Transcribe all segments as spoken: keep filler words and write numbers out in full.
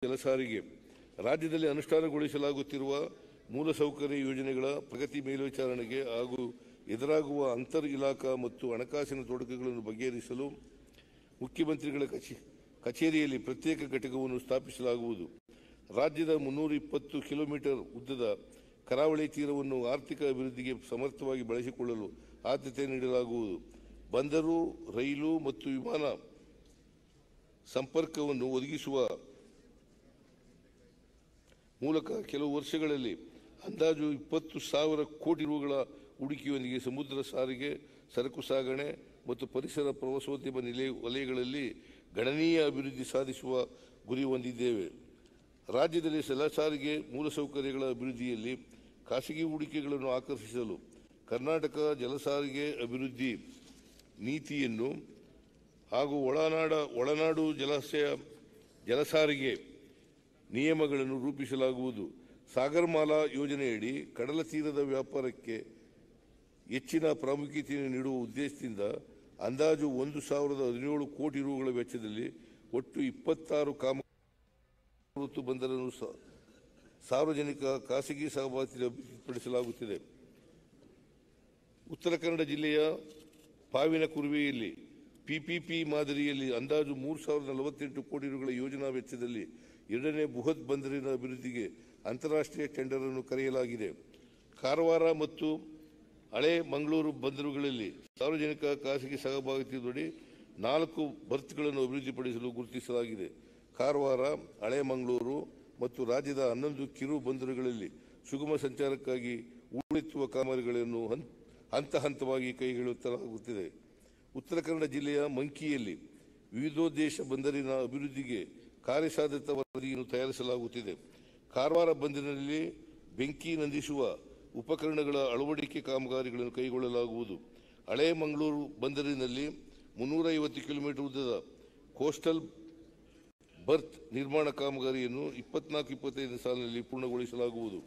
ಜಲಸಾರಿಗೆ ರಾಜ್ಯದಲ್ಲಿ ಅನುಷ್ಠಾನಗೊಳಿಸಲಾಗುತ್ತಿರುವ ಮೂಲಸೌಕರ್ಯ ಯೋಜನೆಗಳ ಪ್ರಗತಿ ಮೇಲ್ವಿಚಾರಣೆಗೆ ಹಾಗೂ ಎದುರಾಗುವ ಅಂತರ್ ಇಲಾಖಾ ಮತ್ತು ಹಣಕಾಸಿನ ತೊಡಕುಗಳನ್ನು ಬಗೆಹರಿಸಲು ಮುಖ್ಯಮಂತ್ರಿಗಳ ಕಚೇರಿಯಲ್ಲಿ ಪ್ರತ್ಯೇಕ ಘಟಕವನ್ನು ಸ್ಥಾಪಿಸಲಾಗುವುದು. ರಾಜ್ಯದ ಮುನ್ನೂರ ಇಪ್ಪತ್ತು ಕಿಲೋಮೀಟರ್ ಉದ್ದದ ಕರಾವಳಿ ತೀರವನ್ನು ಆರ್ಥಿಕ ಅಭಿವೃದ್ಧಿಗೆ ಸಮರ್ಥವಾಗಿ ಬಳಸಿಕೊಳ್ಳಲು ಆದ್ಯತೆ ನೀಡಲಾಗುವುದು. ಬಂದರು, ರೈಲು ಮತ್ತು ವಿಮಾನ ಸಂಪರ್ಕವನ್ನು ಒದಗಿಸುವ ಮೂಲಕ ಕೆಲವು ವರ್ಷಗಳಲ್ಲಿ ಅಂದಾಜು ಇಪ್ಪತ್ತು ಸಾವಿರ ಕೋಟಿ ರೂಗಳ ಹೂಡಿಕೆಯೊಂದಿಗೆ ಸಮುದ್ರ ಸಾರಿಗೆ, ಸರಕು ಸಾಗಣೆ ಮತ್ತು ಪರಿಸರ ಪ್ರವಾಸೋದ್ಯಮ ವಲಯಗಳಲ್ಲಿ ಗಣನೀಯ ಅಭಿವೃದ್ಧಿ ಸಾಧಿಸುವ ಗುರಿ ಹೊಂದಿದ್ದೇವೆ. ರಾಜ್ಯದಲ್ಲಿ ಜಲಸಾರಿಗೆ ಮೂಲಸೌಕರ್ಯಗಳ ಅಭಿವೃದ್ಧಿಯಲ್ಲಿ ಖಾಸಗಿ ಹೂಡಿಕೆಗಳನ್ನು ಆಕರ್ಷಿಸಲು ಕರ್ನಾಟಕ ಜಲಸಾರಿಗೆ ಅಭಿವೃದ್ಧಿ ನೀತಿಯನ್ನು ಹಾಗೂ ಒಳನಾಡ ಒಳನಾಡು ಜಲಾಶಯ ಜಲಸಾರಿಗೆ ನಿಯಮಗಳನ್ನು ರೂಪಿಸಲಾಗುವುದು. ಸಾಗರಮಾಲಾ ಯೋಜನೆಯಡಿ ಕಡಲ ತೀರದ ವ್ಯಾಪಾರಕ್ಕೆ ಹೆಚ್ಚಿನ ಪ್ರಾಮುಖ್ಯತೆಯನ್ನು ನೀಡುವ ಉದ್ದೇಶದಿಂದ ಅಂದಾಜು ಒಂದು ಸಾವಿರದ ಹದಿನೇಳು ಕೋಟಿ ರೂಗಳ ವೆಚ್ಚದಲ್ಲಿ ಒಟ್ಟು ಇಪ್ಪತ್ತಾರು ಕಾಮಗಾರಿ ಬಂದರನ್ನು ಸಾರ್ವಜನಿಕ ಖಾಸಗಿ ಸಹಭಾಗಿತ್ವದಲ್ಲಿ ಅಭಿವೃದ್ಧಿಪಡಿಸಲಾಗುತ್ತಿದೆ. ಉತ್ತರ ಕನ್ನಡ ಜಿಲ್ಲೆಯ ಪಾವಿನಕುರುವೆಯಲ್ಲಿ ಪಿಪಿಪಿ ಮಾದರಿಯಲ್ಲಿ ಅಂದಾಜು ಮೂರು ಸಾವಿರದ ನಲವತ್ತೆಂಟು ಕೋಟಿ ರೂಗಳ ಯೋಜನಾ ವೆಚ್ಚದಲ್ಲಿ ಎರಡನೇ ಬೃಹತ್ ಬಂದರಿನ ಅಭಿವೃದ್ಧಿಗೆ ಅಂತಾರಾಷ್ಟ್ರೀಯ ಟೆಂಡರ್ ಅನ್ನು ಕರೆಯಲಾಗಿದೆ. ಕಾರವಾರ ಮತ್ತು ಹಳೆ ಮಂಗಳೂರು ಬಂದರುಗಳಲ್ಲಿ ಸಾರ್ವಜನಿಕ ಖಾಸಗಿ ಸಹಭಾಗಿತ್ವದಡಿ ನಾಲ್ಕು ಬರ್ತ್ಗಳನ್ನು ಅಭಿವೃದ್ಧಿಪಡಿಸಲು ಗುರುತಿಸಲಾಗಿದೆ. ಕಾರವಾರ, ಹಳೆ ಮಂಗಳೂರು ಮತ್ತು ರಾಜ್ಯದ ಹನ್ನೊಂದು ಕಿರು ಬಂದರುಗಳಲ್ಲಿ ಸುಗಮ ಸಂಚಾರಕ್ಕಾಗಿ ಹೂಳೆತ್ತುವ ಕಾಮಗಾರಿಗಳನ್ನು ಹಂತ ಹಂತವಾಗಿ ಕೈಗೊಳ್ಳುತ್ತಲಾಗುತ್ತಿದೆ. ಉತ್ತರ ಕನ್ನಡ ಜಿಲ್ಲೆಯ ಮಂಕಿಯಲ್ಲಿ ವಿವಿಧೋದ್ದೇಶ ಬಂದರಿನ ಅಭಿವೃದ್ಧಿಗೆ ಕಾರ್ಯಸಾಧ್ಯತಾ ವರದಿಯನ್ನು ತಯಾರಿಸಲಾಗುತ್ತಿದೆ. ಕಾರವಾರ ಬಂದರಿನಲ್ಲಿ ಬೆಂಕಿ ನಂದಿಸುವ ಉಪಕರಣಗಳ ಅಳವಡಿಕೆ ಕಾಮಗಾರಿಗಳನ್ನು ಕೈಗೊಳ್ಳಲಾಗುವುದು. ಹಳೆ ಮಂಗಳೂರು ಬಂದರಿನಲ್ಲಿ ಮುನ್ನೂರ ಐವತ್ತು ಕಿಲೋಮೀಟರ್ ಉದ್ದದ ಕೋಸ್ಟಲ್ ಬರ್ತ್ ನಿರ್ಮಾಣ ಕಾಮಗಾರಿಯನ್ನು ಇಪ್ಪತ್ನಾಲ್ಕು ಇಪ್ಪತ್ತೈದನೇ ಸಾಲಿನಲ್ಲಿ ಪೂರ್ಣಗೊಳಿಸಲಾಗುವುದು.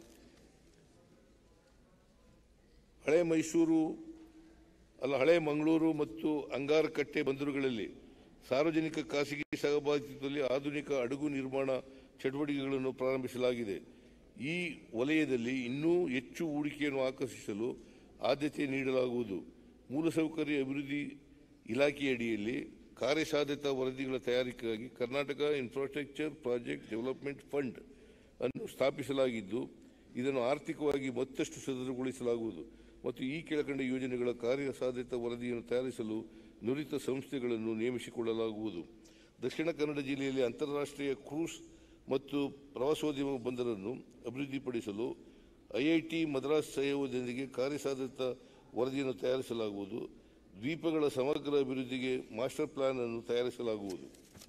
ಹಳೆ ಮೈಸೂರು ಅಲ್ಲ ಹಳೆ ಮಂಗಳೂರು ಮತ್ತು ಅಂಗಾರಕಟ್ಟೆ ಬಂದರುಗಳಲ್ಲಿ ಸಾರ್ವಜನಿಕ ಖಾಸಗಿ ಸಹಭಾಗಿತ್ವದಲ್ಲಿ ಆಧುನಿಕ ಹಡಗು ನಿರ್ಮಾಣ ಚಟುವಟಿಕೆಗಳನ್ನು ಪ್ರಾರಂಭಿಸಲಾಗಿದೆ. ಈ ವಲಯದಲ್ಲಿ ಇನ್ನೂ ಹೆಚ್ಚು ಹೂಡಿಕೆಯನ್ನು ಆಕರ್ಷಿಸಲು ಆದ್ಯತೆ ನೀಡಲಾಗುವುದು. ಮೂಲಸೌಕರ್ಯ ಅಭಿವೃದ್ಧಿ ಇಲಾಖೆಯಡಿಯಲ್ಲಿ ಕಾರ್ಯಸಾಧ್ಯತಾ ವರದಿಗಳ ತಯಾರಿಕೆಗಾಗಿ Karnataka infrastructure project development fund ಅನ್ನು ಸ್ಥಾಪಿಸಲಾಗಿದ್ದು, ಇದನ್ನು ಆರ್ಥಿಕವಾಗಿ ಮತ್ತಷ್ಟು ಸದೃಢಗೊಳಿಸಲಾಗುವುದು ಮತ್ತು ಈ ಕೆಳಕಂಡ ಯೋಜನೆಗಳ ಕಾರ್ಯಸಾಧ್ಯತಾ ವರದಿಯನ್ನು ತಯಾರಿಸಲು ನುರಿತ ಸಂಸ್ಥೆಗಳನ್ನು ನೇಮಿಸಿಕೊಳ್ಳಲಾಗುವುದು. ದಕ್ಷಿಣ ಕನ್ನಡ ಜಿಲ್ಲೆಯಲ್ಲಿ ಅಂತಾರಾಷ್ಟ್ರೀಯ ಕ್ರೂಸ್ ಮತ್ತು ಪ್ರವಾಸೋದ್ಯಮ ಬಂದರನ್ನು ಅಭಿವೃದ್ಧಿಪಡಿಸಲು ಐಐಟಿ ಮದ್ರಾಸ್ ಸಹಯೋಗದೊಂದಿಗೆ ಕಾರ್ಯಸಾಧ್ಯತಾ ವರದಿಯನ್ನು ತಯಾರಿಸಲಾಗುವುದು. ದ್ವೀಪಗಳ ಸಮಗ್ರ ಅಭಿವೃದ್ಧಿಗೆ ಮಾಸ್ಟರ್ ಪ್ಲಾನ್ ಅನ್ನು ತಯಾರಿಸಲಾಗುವುದು.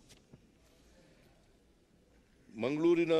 ಮಂಗಳೂರಿನ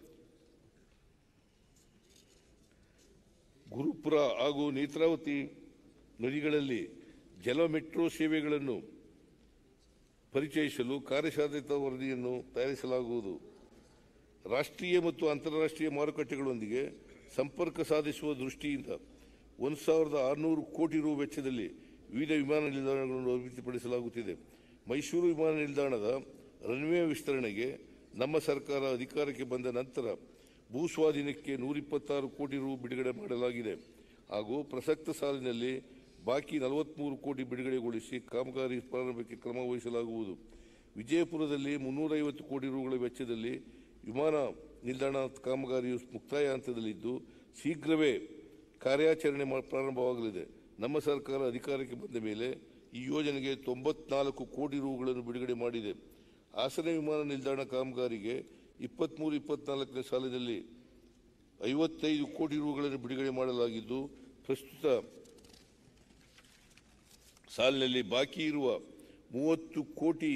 ಗುರುಪುರ ಹಾಗೂ ನೇತ್ರಾವತಿ ನದಿಗಳಲ್ಲಿ ಜಲ ಮೆಟ್ರೋ ಸೇವೆಗಳನ್ನು ಪರಿಚಯಿಸಲು ಕಾರ್ಯಸಾಧ್ಯತಾ ವರದಿಯನ್ನು ತಯಾರಿಸಲಾಗುವುದು. ರಾಷ್ಟ್ರೀಯ ಮತ್ತು ಅಂತಾರಾಷ್ಟ್ರೀಯ ಮಾರುಕಟ್ಟೆಗಳೊಂದಿಗೆ ಸಂಪರ್ಕ ಸಾಧಿಸುವ ದೃಷ್ಟಿಯಿಂದ ಒಂದು ಸಾವಿರದ ಆರುನೂರು ಕೋಟಿ ರು ವೆಚ್ಚದಲ್ಲಿ ವಿವಿಧ ವಿಮಾನ ನಿಲ್ದಾಣಗಳನ್ನು ಅಭಿವೃದ್ಧಿಪಡಿಸಲಾಗುತ್ತಿದೆ. ಮೈಸೂರು ವಿಮಾನ ನಿಲ್ದಾಣದ ರನ್ವೇ ವಿಸ್ತರಣೆಗೆ ನಮ್ಮ ಸರ್ಕಾರ ಅಧಿಕಾರಕ್ಕೆ ಬಂದ ನಂತರ ಭೂ ಸ್ವಾಧೀನಕ್ಕೆ ನೂರ ಇಪ್ಪತ್ತಾರು ಕೋಟಿ ರು ಬಿಡುಗಡೆ ಮಾಡಲಾಗಿದೆ ಹಾಗೂ ಪ್ರಸಕ್ತ ಸಾಲಿನಲ್ಲಿ ಬಾಕಿ ನಲವತ್ಮೂರು ಕೋಟಿ ಬಿಡುಗಡೆಗೊಳಿಸಿ ಕಾಮಗಾರಿ ಪ್ರಾರಂಭಕ್ಕೆ ಕ್ರಮ ವಹಿಸಲಾಗುವುದು. ವಿಜಯಪುರದಲ್ಲಿ ಮುನ್ನೂರ ಐವತ್ತು ಕೋಟಿ ರೂಗಳ ವೆಚ್ಚದಲ್ಲಿ ವಿಮಾನ ನಿಲ್ದಾಣ ಕಾಮಗಾರಿಯು ಮುಕ್ತಾಯ ಹಂತದಲ್ಲಿದ್ದು ಶೀಘ್ರವೇ ಕಾರ್ಯಾಚರಣೆ ಪ್ರಾರಂಭವಾಗಲಿದೆ. ನಮ್ಮ ಸರ್ಕಾರ ಅಧಿಕಾರಕ್ಕೆ ಬಂದ ಮೇಲೆ ಈ ಯೋಜನೆಗೆ ತೊಂಬತ್ನಾಲ್ಕು ಕೋಟಿ ರೂಗಳನ್ನು ಬಿಡುಗಡೆ ಮಾಡಿದೆ. ಹಾಸನ ವಿಮಾನ ನಿಲ್ದಾಣ ಕಾಮಗಾರಿಗೆ ಇಪ್ಪತ್ತ್ಮೂರು ಇಪ್ಪತ್ನಾಲ್ಕನೇ ಸಾಲಿನಲ್ಲಿ ಐವತ್ತೈದು ಕೋಟಿ ರೂಗಳನ್ನು ಬಿಡುಗಡೆ ಮಾಡಲಾಗಿದ್ದು, ಪ್ರಸ್ತುತ ಸಾಲಿನಲ್ಲಿ ಬಾಕಿ ಇರುವ ಮೂವತ್ತು ಕೋಟಿ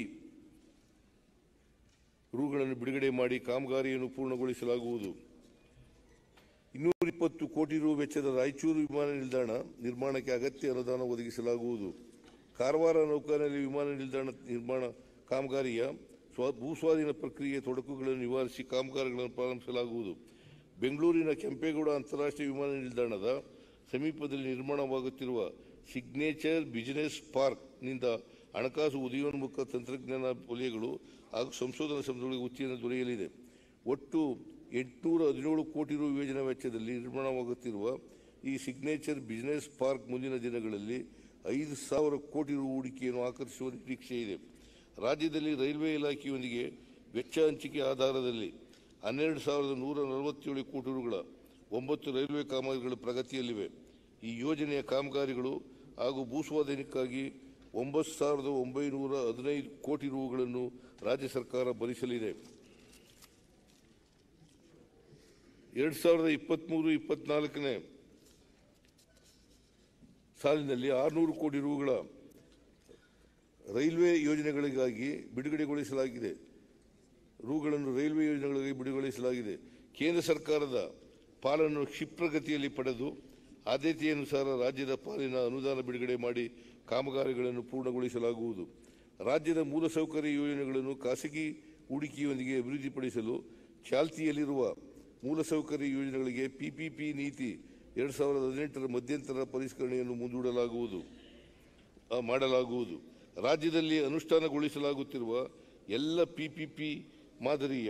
ರೂಗಳನ್ನು ಬಿಡುಗಡೆ ಮಾಡಿ ಕಾಮಗಾರಿಯನ್ನು ಪೂರ್ಣಗೊಳಿಸಲಾಗುವುದು. ಇನ್ನೂರ ಇಪ್ಪತ್ತು ಕೋಟಿ ರು ವೆಚ್ಚದ ರಾಯಚೂರು ವಿಮಾನ ನಿಲ್ದಾಣ ನಿರ್ಮಾಣಕ್ಕೆ ಅಗತ್ಯ ಅನುದಾನ ಒದಗಿಸಲಾಗುವುದು. ಕಾರವಾರ ನೌಕಾನೆಲೆ ವಿಮಾನ ನಿಲ್ದಾಣ ನಿರ್ಮಾಣ ಕಾಮಗಾರಿಯ ಸ್ವ ಭೂಸ್ವಾಧೀನ ಪ್ರಕ್ರಿಯೆ ತೊಡಕುಗಳನ್ನು ನಿವಾರಿಸಿ ಕಾಮಗಾರಿಗಳನ್ನು ಪ್ರಾರಂಭಿಸಲಾಗುವುದು. ಬೆಂಗಳೂರಿನ ಕೆಂಪೇಗೌಡ ಅಂತಾರಾಷ್ಟ್ರೀಯ ವಿಮಾನ ನಿಲ್ದಾಣದ ಸಮೀಪದಲ್ಲಿ ನಿರ್ಮಾಣವಾಗುತ್ತಿರುವ ಸಿಗ್ನೇಚರ್ ಬಿಸಿನೆಸ್ ಪಾರ್ಕ್ನಿಂದ ಹಣಕಾಸು ಉದಯೋನ್ಮುಖ ತಂತ್ರಜ್ಞಾನ ವಲಯಗಳು ಹಾಗೂ ಸಂಶೋಧನಾ ಸಂಸ್ಥೆಗಳಿಗೆ ಉತ್ತೇಜನ ದೊರೆಯಲಿದೆ. ಒಟ್ಟು ಎಂಟುನೂರ ಹದಿನೇಳು ಕೋಟಿ ರು ಯೋಜನಾ ವೆಚ್ಚದಲ್ಲಿ ನಿರ್ಮಾಣವಾಗುತ್ತಿರುವ ಈ ಸಿಗ್ನೇಚರ್ ಬಿಸಿನೆಸ್ ಪಾರ್ಕ್ ಮುಂದಿನ ದಿನಗಳಲ್ಲಿ ಐದು ಸಾವಿರ ಕೋಟಿ ರು ಹೂಡಿಕೆಯನ್ನು ಆಕರ್ಷಿಸುವ ನಿರೀಕ್ಷೆ ಇದೆ. ರಾಜ್ಯದಲ್ಲಿ ರೈಲ್ವೆ ಇಲಾಖೆಯೊಂದಿಗೆ ವೆಚ್ಚ ಹಂಚಿಕೆ ಆಧಾರದಲ್ಲಿ ಹನ್ನೆರಡು ಸಾವಿರದ ನೂರ ನಲವತ್ತೇಳು ಕೋಟಿ ರುಗಳ ಒಂಬತ್ತು ರೈಲ್ವೆ ಕಾಮಗಾರಿಗಳು ಪ್ರಗತಿಯಲ್ಲಿವೆ. ಈ ಯೋಜನೆಯ ಕಾಮಗಾರಿಗಳು ಹಾಗೂ ಭೂಸ್ವಾಧೀನಕ್ಕಾಗಿ ಒಂಬತ್ತು ಸಾವಿರದ ಒಂಬೈನೂರ ಹದಿನೈದು ಕೋಟಿ ರುಗಳನ್ನು ರಾಜ್ಯ ಸರ್ಕಾರ ಭರಿಸಲಿದೆ. ಎರಡು ಸಾವಿರದ ಇಪ್ಪತ್ತ್ಮೂರು ಇಪ್ಪತ್ನಾಲ್ಕನೇ ಸಾಲಿನಲ್ಲಿ ಆರುನೂರು ಕೋಟಿ ರುಗಳ ರೈಲ್ವೆ ಯೋಜನೆಗಳಿಗಾಗಿ ಬಿಡುಗಡೆಗೊಳಿಸಲಾಗಿದೆ ರುಗಳನ್ನು ರೈಲ್ವೆ ಯೋಜನೆಗಳಿಗೆ ಬಿಡುಗಡೆಗೊಳಿಸಲಾಗಿದೆ. ಕೇಂದ್ರ ಸರ್ಕಾರದ ಪಾಲನ್ನು ಕ್ಷಿಪ್ರಗತಿಯಲ್ಲಿ ಪಡೆದು ಆದ್ಯತೆಯನುಸಾರ ರಾಜ್ಯದ ಪಾಲಿನ ಅನುದಾನ ಬಿಡುಗಡೆ ಮಾಡಿ ಕಾಮಗಾರಿಗಳನ್ನು ಪೂರ್ಣಗೊಳಿಸಲಾಗುವುದು. ರಾಜ್ಯದ ಮೂಲಸೌಕರ್ಯ ಯೋಜನೆಗಳನ್ನು ಖಾಸಗಿ ಹೂಡಿಕೆಯೊಂದಿಗೆ ಅಭಿವೃದ್ಧಿಪಡಿಸಲು ಚಾಲ್ತಿಯಲ್ಲಿರುವ ಮೂಲಸೌಕರ್ಯ ಯೋಜನೆಗಳಿಗೆ ಪಿಪಿಪಿ ನೀತಿ ಎರಡು ಸಾವಿರದ ಹದಿನೆಂಟರ ಮಧ್ಯಂತರ ಪರಿಷ್ಕರಣೆಯನ್ನು ಮುಂದೂಡಲಾಗುವುದು ಮಾಡಲಾಗುವುದು. ರಾಜ್ಯದಲ್ಲಿ ಅನುಷ್ಠಾನಗೊಳಿಸಲಾಗುತ್ತಿರುವ ಎಲ್ಲ ಪಿಪಿಪಿ ಮಾದರಿಯ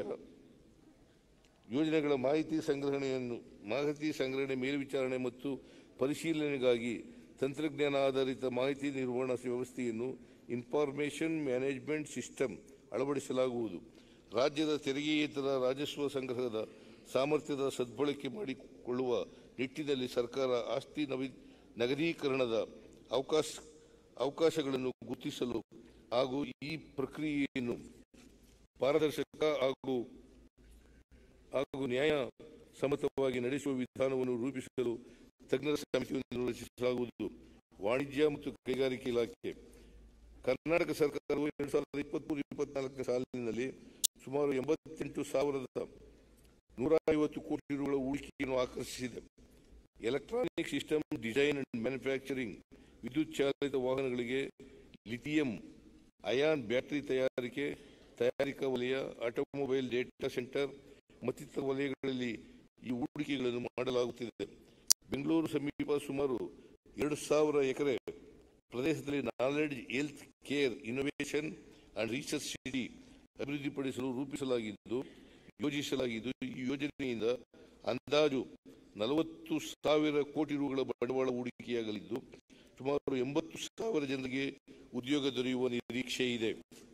ಯೋಜನೆಗಳ ಮಾಹಿತಿ ಸಂಗ್ರಹಣೆಯನ್ನು ಮಾಹಿತಿ ಸಂಗ್ರಹಣೆ ಮೇಲ್ವಿಚಾರಣೆ ಮತ್ತು ಪರಿಶೀಲನೆಗಾಗಿ ತಂತ್ರಜ್ಞಾನ ಆಧಾರಿತ ಮಾಹಿತಿ ನಿರ್ವಹಣಾ ವ್ಯವಸ್ಥೆಯನ್ನು ಇನ್ಫಾರ್ಮೇಷನ್ ಮ್ಯಾನೇಜ್ಮೆಂಟ್ ಸಿಸ್ಟಮ್ ಅಳವಡಿಸಲಾಗುವುದು. ರಾಜ್ಯದ ತೆರಿಗೆಯೇತರ ರಾಜಸ್ವ ಸಂಗ್ರಹದ ಸಾಮರ್ಥ್ಯದ ಸದ್ಬಳಕೆ ಮಾಡಿಕೊಳ್ಳುವ ನಿಟ್ಟಿನಲ್ಲಿ ಸರ್ಕಾರ ಆಸ್ತಿ ನವಿ ನಗದೀಕರಣದ ಅವಕಾಶ ಅವಕಾಶಗಳನ್ನು ಗುರುತಿಸಲು ಹಾಗೂ ಈ ಪ್ರಕ್ರಿಯೆಯನ್ನು ಪಾರದರ್ಶಕ ಹಾಗೂ ಹಾಗೂ ನ್ಯಾಯ ಸಮ್ಮತವಾಗಿ ನಡೆಸುವ ವಿಧಾನವನ್ನು ರೂಪಿಸಲು ತಜ್ಞರ ಸಮಿತಿಯನ್ನು ರಚಿಸಲಾಗುವುದು. ವಾಣಿಜ್ಯ ಮತ್ತು ಕೈಗಾರಿಕೆ ಇಲಾಖೆ ಕರ್ನಾಟಕ ಸರ್ಕಾರವು ಎರಡು ಸಾವಿರದ ಇಪ್ಪತ್ಮೂರು ಇಪ್ಪತ್ನಾಲ್ಕನೇ ಸಾಲಿನಲ್ಲಿ ಸುಮಾರು ಎಂಬತ್ತೆಂಟು ಸಾವಿರದ ನೂರ ಐವತ್ತು ಕೋಟಿ ರುಗಳ ಹೂಡಿಕೆಯನ್ನು ಆಕರ್ಷಿಸಿದೆ. Electronic system design and manufacturing, ವಿದ್ಯುತ್ ಚಾಲಿತ ವಾಹನಗಳಿಗೆ ಲಿಥಿಯಂ ಅಯಾನ್ ಬ್ಯಾಟರಿ ತಯಾರಿಕೆ ತಯಾರಿಕಾ ವಲಯ, ಆಟೋಮೊಬೈಲ್ ಡೇಟಾ ಸೆಂಟರ್ ಮತ್ತಿತರ ವಲಯಗಳಲ್ಲಿ ಈ ಹೂಡಿಕೆಗಳನ್ನು ಮಾಡಲಾಗುತ್ತಿದೆ. ಬೆಂಗಳೂರು ಸಮೀಪ ಸುಮಾರು ಎರಡು ಸಾವಿರ ಎಕರೆ ಪ್ರದೇಶದಲ್ಲಿ knowledge health care innovation and research city ಅಭಿವೃದ್ಧಿಪಡಿಸಲು ರೂಪಿಸಲಾಗಿದ್ದು ಯೋಜಿಸಲಾಗಿದ್ದು ಈ ಯೋಜನೆಯಿಂದ ಅಂದಾಜು ನಲವತ್ತು ಸಾವಿರ ಕೋಟಿ ರುಗಳ ಬಂಡವಾಳ ಹೂಡಿಕೆಯಾಗಲಿದ್ದು ಸುಮಾರು ಎಂಬತ್ತು ಸಾವಿರ ಜನರಿಗೆ ಉದ್ಯೋಗ ದೊರೆಯುವ ನಿರೀಕ್ಷೆ ಇದೆ.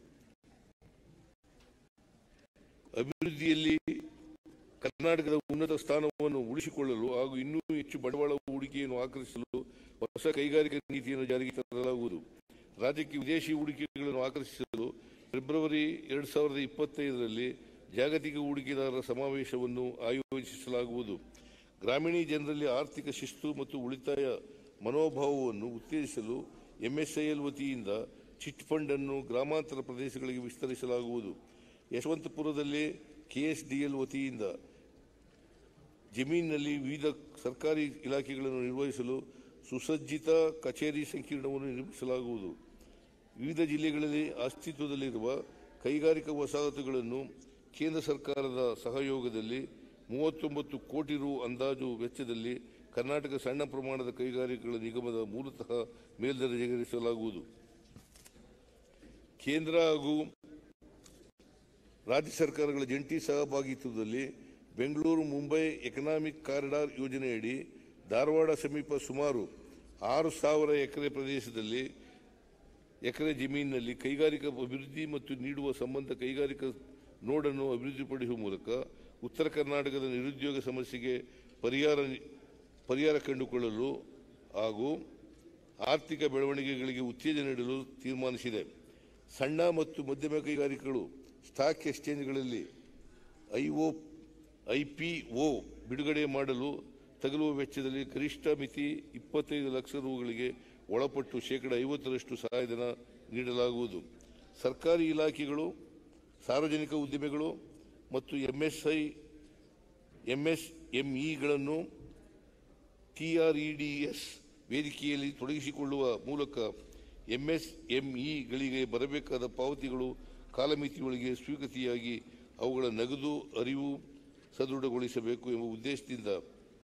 ಅಭಿವೃದ್ಧಿಯಲ್ಲಿ ಕರ್ನಾಟಕದ ಉನ್ನತ ಸ್ಥಾನವನ್ನು ಉಳಿಸಿಕೊಳ್ಳಲು ಹಾಗೂ ಇನ್ನೂ ಹೆಚ್ಚು ಬಂಡವಾಳ ಹೂಡಿಕೆಯನ್ನು ಆಕರ್ಷಿಸಲು ಹೊಸ ಕೈಗಾರಿಕಾ ನೀತಿಯನ್ನು ಜಾರಿಗೆ ತರಲಾಗುವುದು. ರಾಜ್ಯಕ್ಕೆ ವಿದೇಶಿ ಹೂಡಿಕೆಗಳನ್ನು ಆಕರ್ಷಿಸಲು ಫೆಬ್ರವರಿ ಎರಡು ಸಾವಿರದ ಇಪ್ಪತ್ತೈದರಲ್ಲಿ ಜಾಗತಿಕ ಹೂಡಿಕೆದಾರರ ಸಮಾವೇಶವನ್ನು ಆಯೋಜಿಸಲಾಗುವುದು. ಗ್ರಾಮೀಣ ಜನರಲ್ಲಿ ಆರ್ಥಿಕ ಶಿಸ್ತು ಮತ್ತು ಉಳಿತಾಯ ಮನೋಭಾವವನ್ನು ಉತ್ತೇಜಿಸಲು ಎಂಎಸ್ಐಎಲ್ ವತಿಯಿಂದ ಚಿಟ್ ಫಂಡ್ ಅನ್ನು ಗ್ರಾಮಾಂತರ ಪ್ರದೇಶಗಳಿಗೆ ವಿಸ್ತರಿಸಲಾಗುವುದು. ಯಶವಂತಪುರದಲ್ಲಿ ಕೆಎಸ್ಡಿಎಲ್ ವತಿಯಿಂದ ಜಮೀನಿನಲ್ಲಿ ವಿವಿಧ ಸರ್ಕಾರಿ ಇಲಾಖೆಗಳನ್ನು ನಿರ್ವಹಿಸಲು ಸುಸಜ್ಜಿತ ಕಚೇರಿ ಸಂಕೀರ್ಣವನ್ನು ನಿರ್ಮಿಸಲಾಗುವುದು. ವಿವಿಧ ಜಿಲ್ಲೆಗಳಲ್ಲಿ ಅಸ್ತಿತ್ವದಲ್ಲಿರುವ ಕೈಗಾರಿಕಾ ವಸಾಹತುಗಳನ್ನು ಕೇಂದ್ರ ಸರ್ಕಾರದ ಸಹಯೋಗದಲ್ಲಿ ಮೂವತ್ತೊಂಬತ್ತು ಕೋಟಿ ರು ಅಂದಾಜು ವೆಚ್ಚದಲ್ಲಿ ಕರ್ನಾಟಕ ಸಣ್ಣ ಪ್ರಮಾಣದ ಕೈಗಾರಿಕೆಗಳ ನಿಗಮದ ಮೂಲತಃ ಮೇಲ್ದರ್ಜೆಗೇರಿಸಲಾಗುವುದು. ಕೇಂದ್ರ ಹಾಗೂ ರಾಜ್ಯ ಸರ್ಕಾರಗಳ ಜಂಟಿ ಸಹಭಾಗಿತ್ವದಲ್ಲಿ ಬೆಂಗಳೂರು ಮುಂಬೈ ಎಕನಾಮಿಕ್ ಕಾರಿಡಾರ್ ಯೋಜನೆಯಡಿ ಧಾರವಾಡ ಸಮೀಪ ಸುಮಾರು ಆರು ಸಾವಿರ ಎಕರೆ ಪ್ರದೇಶದಲ್ಲಿ ಎಕರೆ ಜಮೀನಿನಲ್ಲಿ ಕೈಗಾರಿಕಾ ಅಭಿವೃದ್ಧಿ ಮತ್ತು ನೀಡುವ ಸಂಬಂಧ ಕೈಗಾರಿಕಾ ನೋಡನ್ನು ಅಭಿವೃದ್ಧಿಪಡಿಸುವ ಮೂಲಕ ಉತ್ತರ ಕರ್ನಾಟಕದ ನಿರುದ್ಯೋಗ ಸಮಸ್ಯೆಗೆ ಪರಿಹಾರ ಪರಿಹಾರ ಕಂಡುಕೊಳ್ಳಲು ಹಾಗೂ ಆರ್ಥಿಕ ಬೆಳವಣಿಗೆಗಳಿಗೆ ಉತ್ತೇಜನ ನೀಡಲು ತೀರ್ಮಾನಿಸಿದೆ. ಸಣ್ಣ ಮತ್ತು ಮಧ್ಯಮ ಕೈಗಾರಿಕೆಗಳು ಸ್ಟಾಕ್ ಎಕ್ಸ್ಚೇಂಜ್ಗಳಲ್ಲಿ ಐಒ ಐಪಿಒ ಬಿಡುಗಡೆ ಮಾಡಲು ತಗಲುವ ವೆಚ್ಚದಲ್ಲಿ ಗರಿಷ್ಠ ಮಿತಿ ಇಪ್ಪತ್ತೈದು ಲಕ್ಷ ರುಗಳಿಗೆ ಒಳಪಟ್ಟು ಶೇಕಡ ಐವತ್ತರಷ್ಟು ಸಹಾಯಧನ ನೀಡಲಾಗುವುದು. ಸರ್ಕಾರಿ ಇಲಾಖೆಗಳು, ಸಾರ್ವಜನಿಕ ಉದ್ದಿಮೆಗಳು ಮತ್ತು ಎಂಎಸ್ಐ ಎಂಎಸ್ಎಂಇಗಳನ್ನು ಟಿಆರ್ಇಡಿಎಸ್ ವೇದಿಕೆಯಲ್ಲಿ ತೊಡಗಿಸಿಕೊಳ್ಳುವ ಮೂಲಕ ಎಂಎಸ್ಎಂಇಗಳಿಗೆ ಬರಬೇಕಾದ ಪಾವತಿಗಳು ಕಾಲಮಿತಿಯೊಳಗೆ ಸ್ವೀಕೃತಿಯಾಗಿ ಅವುಗಳ ನಗದು ಅರಿವು ಸದೃಢಗೊಳಿಸಬೇಕು ಎಂಬ ಉದ್ದೇಶದಿಂದ